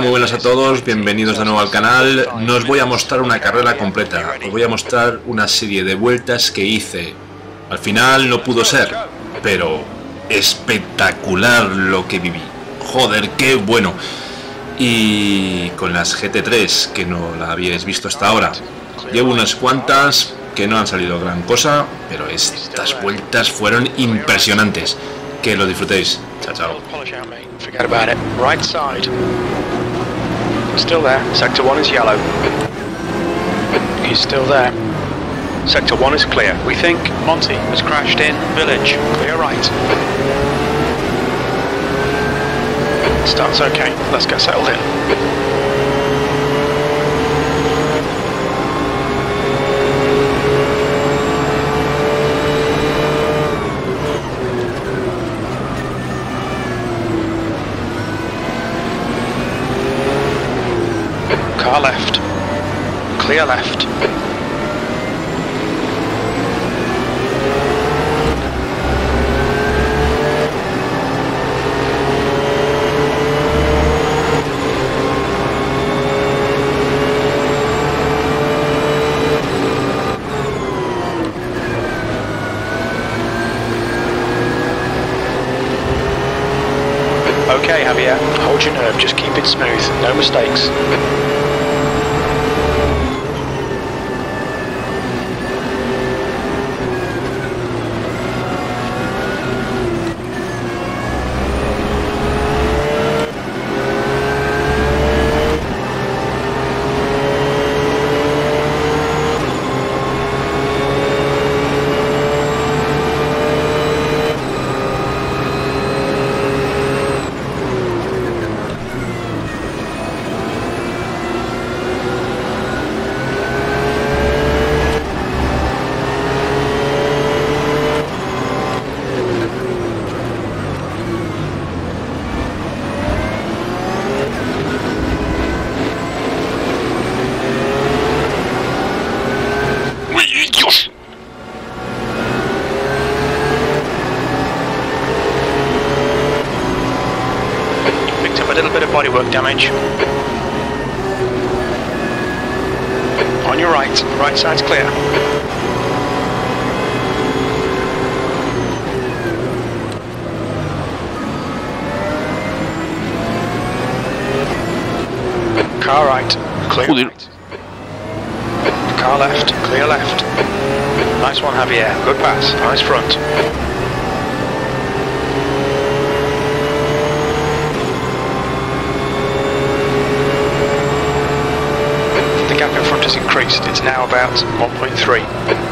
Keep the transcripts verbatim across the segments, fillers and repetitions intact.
muy buenas a todos, bienvenidos de nuevo al canal. No os voy a mostrar una carrera completa, os voy a mostrar una serie de vueltas que hice. Al final no pudo ser, pero espectacular lo que viví. Joder, qué bueno. Y con las G T tres, que no la habíais visto hasta ahora. Llevo unas cuantas que no han salido gran cosa, pero estas vueltas fueron impresionantes. Que lo disfrutéis. Chao, chao. Forget about it. Right side. Still there. Sector one is yellow. He's still there. Sector one is clear. We think Monty has crashed in village. Clear right. Starts okay. Let's get settled in. Car left. Clear left. Okay, Javier, hold your nerve, just keep it smooth, no mistakes. Bodywork damage. On your right, right side's clear. Car right, clear right. Car left, clear left. Nice one, Javier, good pass, nice front. Gap in front has increased, it's now about one point three.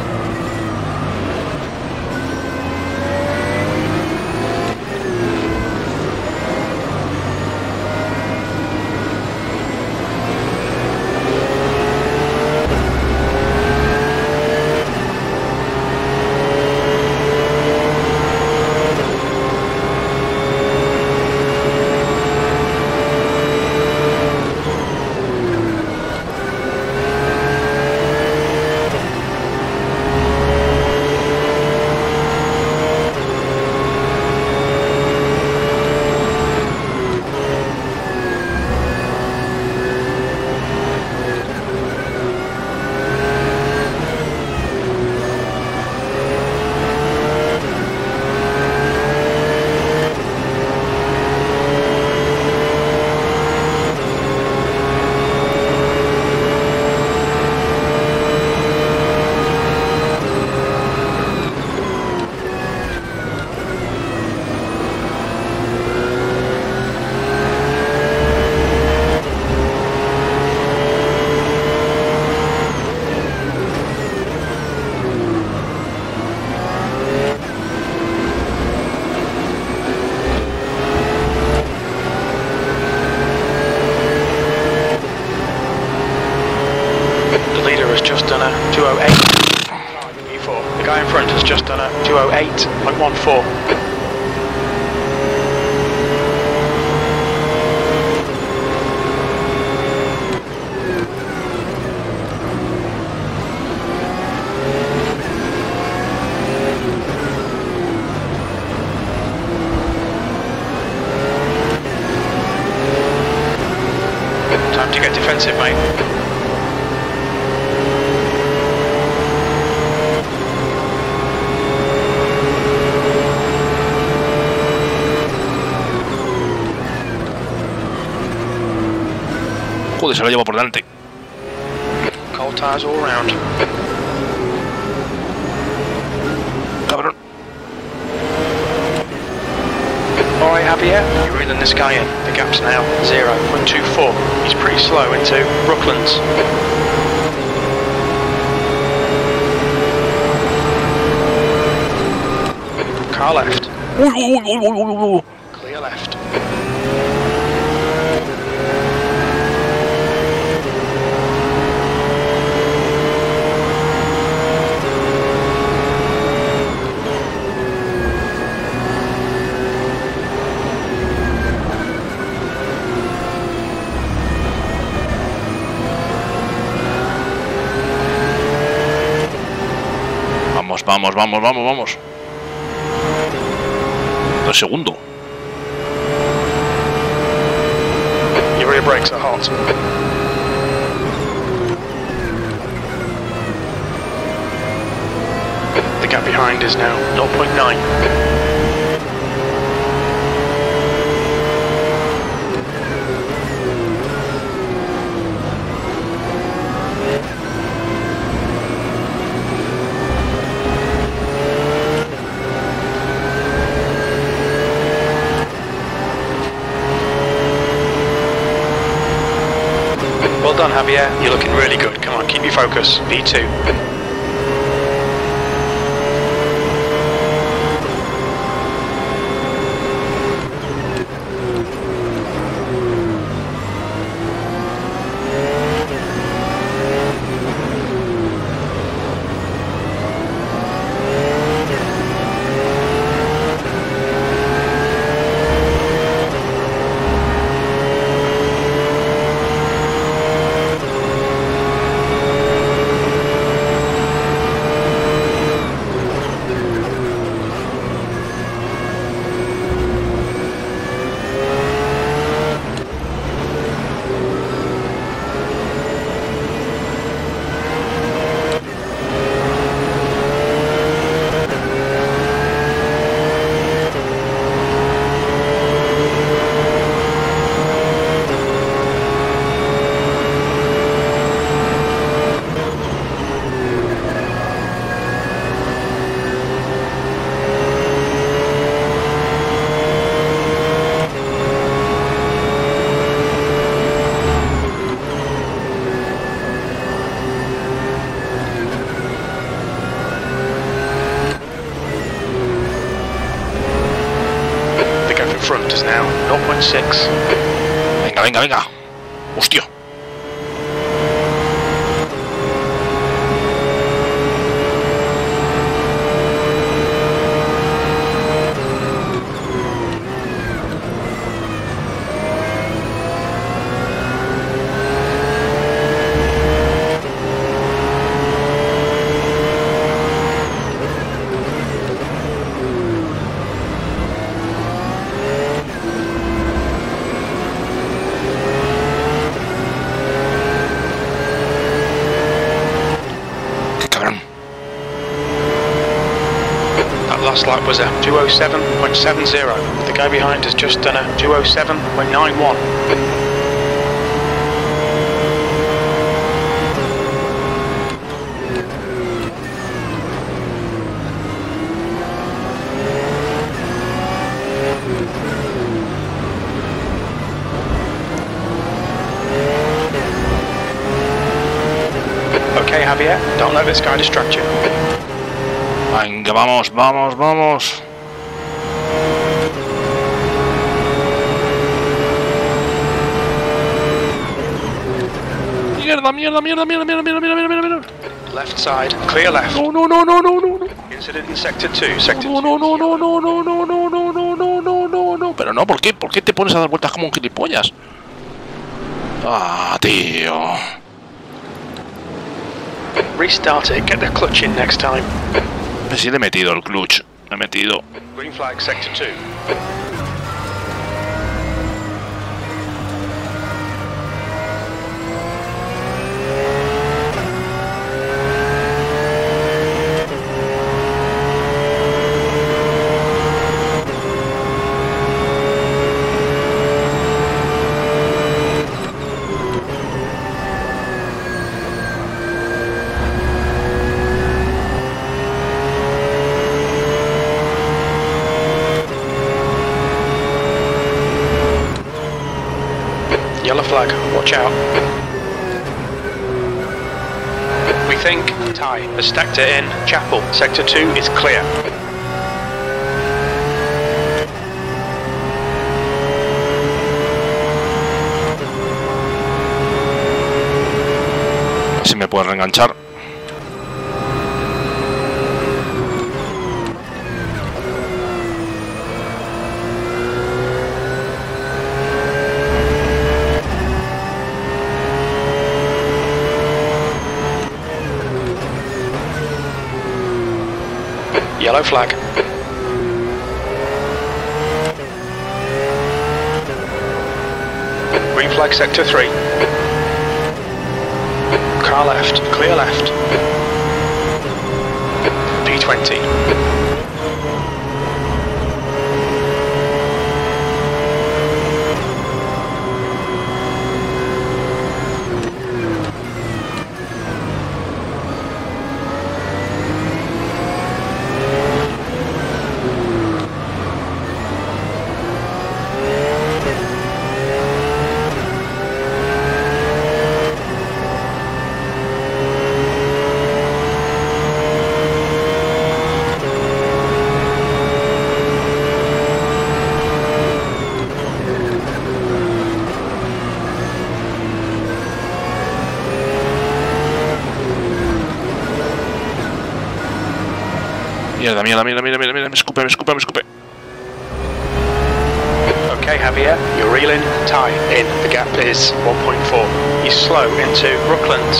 Just done a two oh eight. The guy in front has just done a two oh eight point one four. time to get defensive, mate. Joder, se lo llevo por delante. Cold tires all around. Cabrón. Alright, Javier, you're reeling this guy in. The gap's now zero point two four. He's pretty slow into Brooklands. Car left. Uy, uy, uy, uy, uy, uy. Clear left. Vamos, vamos, vamos, vamos, vamos. El segundo. Your rear brakes are hot. The gap behind is now zero point nine. Well done, Javier. You're looking really good. Come on, keep your focus. V two. Front is now zero point six. Venga, venga, venga. Hostia. Last lap was a two oh seven point seven zero. The guy behind has just done a two oh seven point nine one. Okay, Javier, don't let this guy distract you. Venga, vamos, vamos, vamos. Mierda, mierda, mierda, mierda, mierda, mierda, mierda, mierda, mierda. Left side, clear left. No, no, no, no, no, no. Incident in sector two, sector No, no, no, no, no, no, no, no, no, no, no, no, no, no. Pero no, ¿por qué? ¿Por qué te pones a dar vueltas como un gilipollas? Ah, tío. Restart it, get the clutch in next time. Sí, le he metido el clutch. Le he metido. Green flag, sector two. flag, watch out. We think Thai has stacked it in. Chapel, sector two is clear. Así me puedes reenganchar. Yellow flag. Green flag sector three. Car left, clear left. P twenty. Mierda, mierda, mierda, mierda, mierda, mierda, me escupe, me escupe, me escupe. Okay, Javier, you're reeling Thai in. The gap is one point four. He's slow into Brooklands.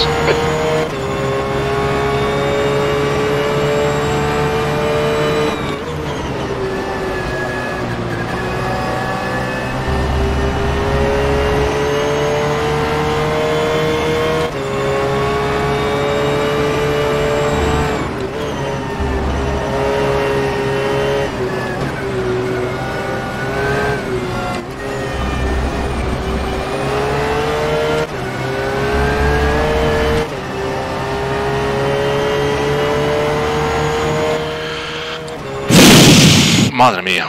Madre mía.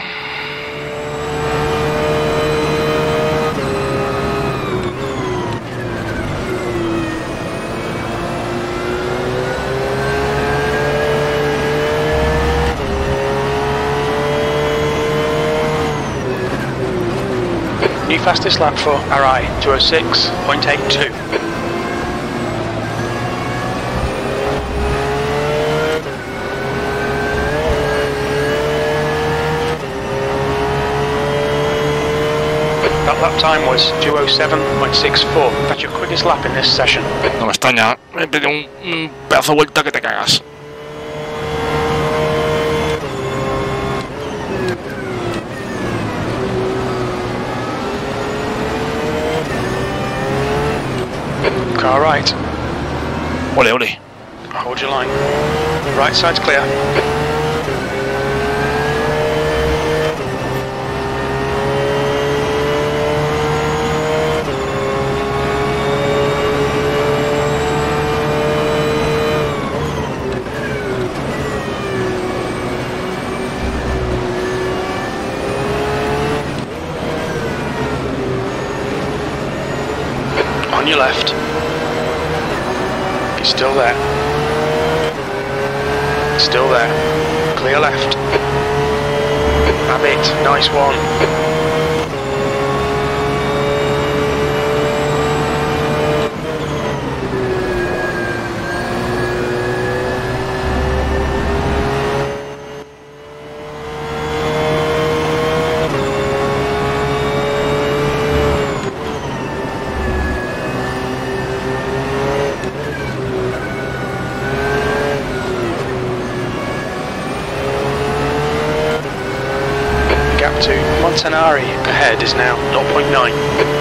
New fastest lap for Arai, two oh six point eight two. That lap time was two oh seven point six four. That's your quickest lap in this session. No me extraña. Me he pedido un, un pedazo de vuelta que te cagas. Car right. Ole, ole. Hold your line. Right side's clear. On your left. He's still there. Still there. Clear left. Abbott, nice one. To Montanari ahead is now zero point nine.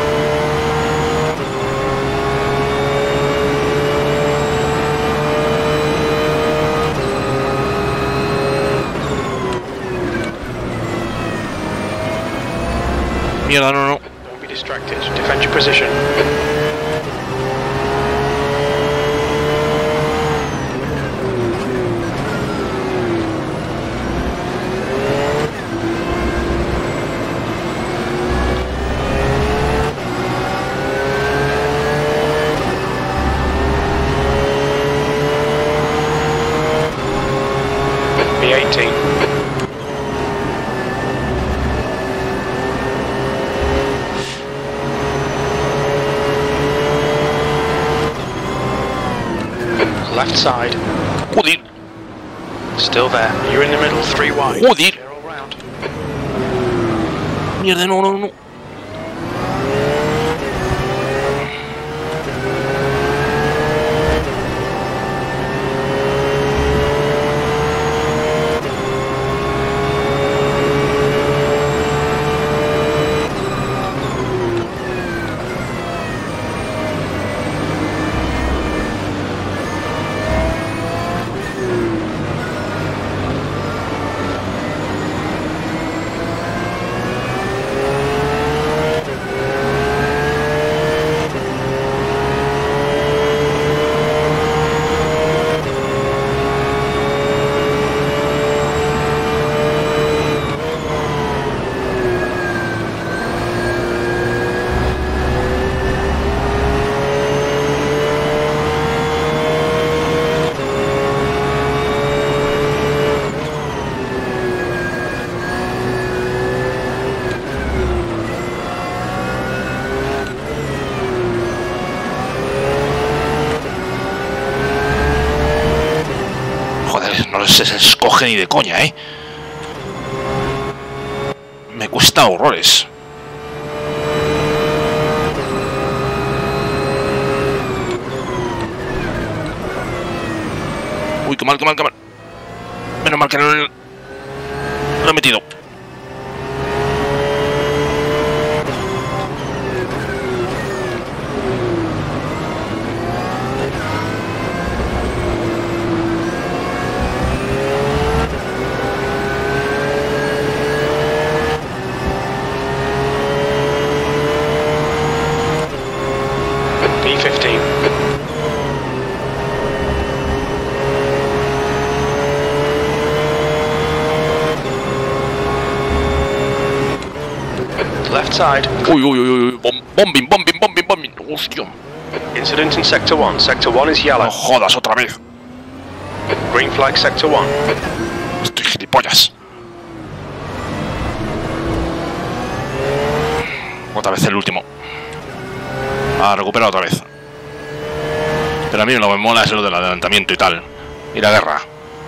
Mierda, no, no. Don't be distracted. Defend your position. eighteen. Left side. Joder, Still there. You're in the middle, three wide. joder. Clear all round. Mierda, no, no, no. No se escoge ni de coña, ¿eh? Me cuesta horrores. Uy, qué mal, qué mal, qué mal. Menos mal que no lo he metido. B fifteen. Left side. Uy, uy, uy, uy. Bom bombing, bombing, bombing, bombing. Hostia. Incident in Sector one. Sector one is yellow. No jodas otra vez. Green flag Sector one. Estoy gilipollas. Otra vez el último. Ah, recupera otra vez. Pero a mí lo que me mola es lo del adelantamiento y tal. Y la guerra.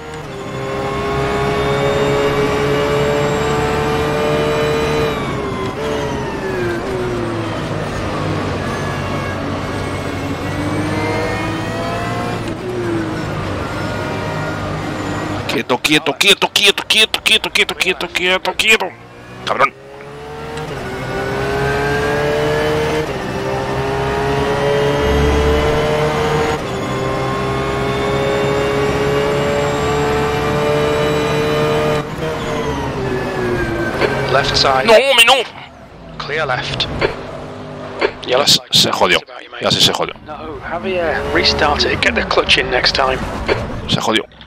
Quieto, quieto, quieto, quieto, quieto, quieto, quieto, quieto, quieto, quieto. Cabrón. Left side. No, me no. Clear left. Ya Yellow se, flag. se jodió. Ya sí se jodió. No, Javier, restart it. Get the clutch in next time. Se jodió.